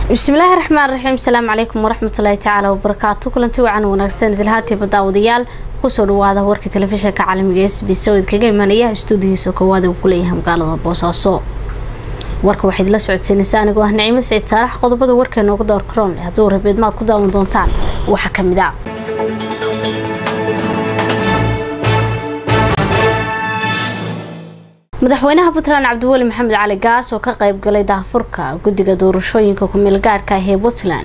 بسم الله الرحمن الرحيم. السلام عليكم ورحمة الله تعالى وبركاته. كلنتي وعن وناغسان دلهاتي بداوديال kusoo dhawaada warka telefishinka caalamiga SBC kaga imanaya stuudiyiisa koowaad oo ku leeyahay magaalada Boosaaso. warka waxaad la socodsiinaysaa anigoo ah Naciimo Saciid Saarax. qodobada warkeena ugu door karoon haddii rabeed maad ku daawan doontaan waxa kamid ah madaxweynaha Puntland Cabdiweli Maxamed Cali Gaas oo ka qayb galay daahfurka guddiga doorashooyinka ku meel gaarka ah ee Puntland.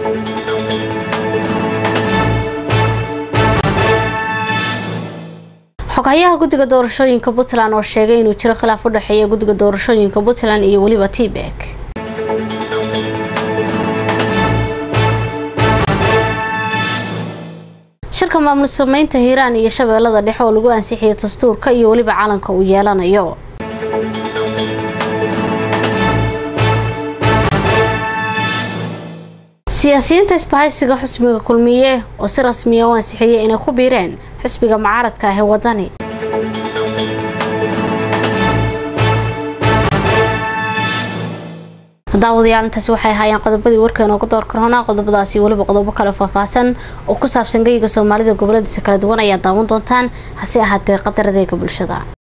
xogayaha guddiga doorashooyinka Puntland oo sheegay inuu jiro khilaaf u dhaxeeya guddiga doorashooyinka Puntland iyo waliba Tibek. shirka maamul sameynta Hiiraan iyo Shabeellada Dhexe oo lagu ansixiyay dastuurka iyo waliba calanka uu yeelanayo. siyaasiyiinta isbahaysiga xisbiga kulmiye oo si rasmi ah u ansixiyay inay ku biireen xisbiga mucaaradka ah ee wadani. daawadayaal intaas waxay hayaan qodobadii warkeena ugu door karoona. qodobadaasi waliba qodobo kale faahfaahsan oo ku saabsan geyga Soomaalida goboladiisa kala duwan ayaa daawan doontaan hase ahaatee qadaradeyga bulshada.